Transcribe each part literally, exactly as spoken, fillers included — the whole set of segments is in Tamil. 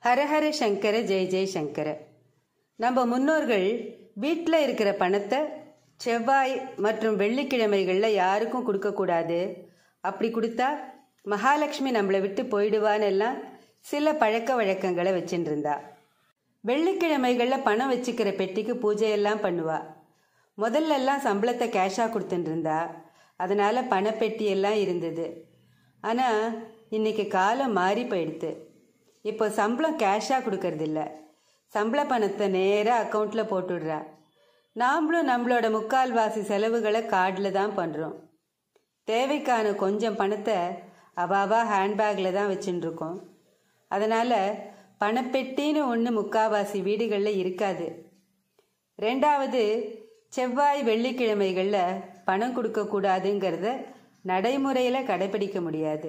ஹரஹர சங்கர ஜெய ஜெய சங்கர. நம்ம முன்னோர்கள் வீட்டில் இருக்கிற பணத்தை செவ்வாய் மற்றும் வெள்ளிக்கிழமைகளில் யாருக்கும் கொடுக்கக்கூடாது, அப்படி கொடுத்தா மகாலட்சுமி நம்மளை விட்டு போயிடுவான்னு எல்லாம் சில பழக்க வழக்கங்களை வச்சுட்டு இருந்தா. வெள்ளிக்கிழமைகளில் பணம் வச்சுக்கிற பெட்டிக்கு பூஜையெல்லாம் பண்ணுவா. முதல்ல எல்லாம் சம்பளத்தை கேஷாக கொடுத்துட்டு இருந்தா, அதனால் பணப்பெட்டி எல்லாம் இருந்தது. ஆனால் இன்னைக்கு காலம் மாறி போயிடுது. இப்போ சம்பளம் கேஷாக கொடுக்கறதில்ல, சம்பள பணத்தை நேராக அக்கௌண்ட்டில் போட்டுடுறா. நாம்ளும் நம்மளோட முக்கால்வாசி செலவுகளை கார்டில் தான் பண்ணுறோம். தேவைக்கான கொஞ்சம் பணத்தை அவாவா ஹேண்ட்பேக்கில் தான் வச்சுட்டுருக்கோம். அதனால் பணப்பெட்டின்னு ஒன்று முக்கால்வாசி வீடுகளில் இருக்காது. ரெண்டாவது, செவ்வாய் வெள்ளிக்கிழமைகளில் பணம் கொடுக்கக்கூடாதுங்கிறத நடைமுறையில் கடைபிடிக்க முடியாது.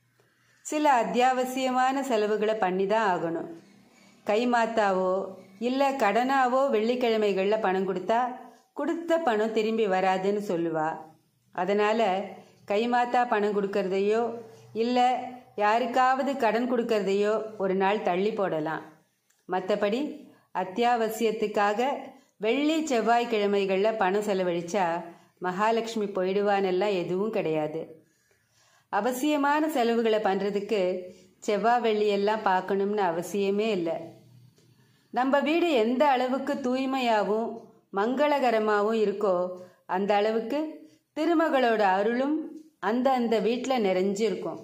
சில அத்தியாவசியமான செலவுகளை பண்ணி தான் ஆகணும். கைமாத்தாவோ இல்லை கடனாவோ வெள்ளிக்கிழமைகளில் பணம் கொடுத்தா கொடுத்த பணம் திரும்பி வராதுன்னு சொல்லுவா. அதனால் கைமாத்தா பணம் கொடுக்கறதையோ இல்லை யாருக்காவது கடன் கொடுக்கறதையோ ஒரு நாள் தள்ளி போடலாம். மற்றபடி அத்தியாவசியத்துக்காக வெள்ளி செவ்வாய்க்கிழமைகளில் பணம் செலவழிச்சா மகாலட்சுமி போயிடுவானெல்லாம் எதுவும் கிடையாது. அவசியமான செலவுகளை பண்ணுறதுக்கு செவ்வாய் வெள்ளியெல்லாம் பார்க்கணும்னு அவசியமே இல்லை. நம்ம வீடு எந்த அளவுக்கு தூய்மையாகவும் மங்களகரமாகவும் இருக்கோ அந்த அளவுக்கு திருமகளோட அருளும் அந்த அந்த வீட்டில் நிறைஞ்சிருக்கும்.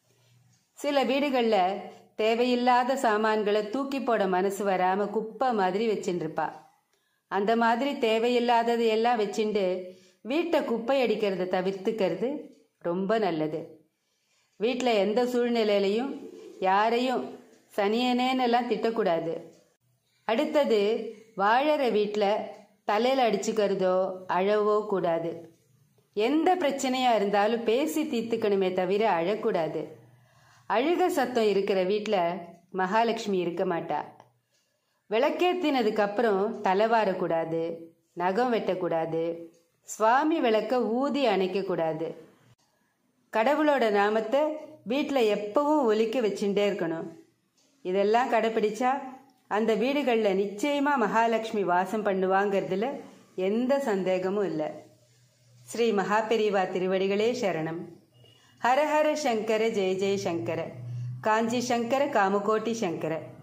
சில வீடுகளில் தேவையில்லாத சாமான்களை தூக்கி போட மனசு வராமல் குப்பை மாதிரி வச்சுட்டுருப்பா. அந்த மாதிரி தேவையில்லாதது எல்லாம் வச்சுட்டு வீட்டை குப்பை அடிக்கிறத தவிர்த்துக்கிறது ரொம்ப நல்லது. வீட்டில் எந்த சூழ்நிலையிலையும் யாரையும் சனியனேன்னெல்லாம் திட்டக்கூடாது. அடுத்தது, வாழற வீட்டில் தலையில் அடிச்சுக்கிறதோ அழவோ கூடாது. எந்த பிரச்சனையாக இருந்தாலும் பேசி தீர்த்துக்கணுமே தவிர அழக்கூடாது. அழுக சத்தம் இருக்கிற வீட்டில் மகாலட்சுமி இருக்க மாட்டா. விளக்கேற்றினதுக்கப்புறம் தலை வாரக்கூடாது, நகம் வெட்டக்கூடாது, சுவாமி விளக்க ஊதி அணைக்கக்கூடாது. கடவுளோட நாமத்தை வீட்டில் எப்பவும் ஒலிக்க வச்சுட்டே இருக்கணும். இதெல்லாம் கடைப்பிடிச்சா அந்த வீடுகளில் நிச்சயமாக மகாலட்சுமி வாசம் பண்ணுவாங்கிறதுல எந்த சந்தேகமும் இல்லை. ஸ்ரீ மகாபெரிவா திருவடிகளே சரணம். ஹரஹர சங்கர ஜெய ஜெய சங்கர. காஞ்சி சங்கர காமகோட்டி சங்கர.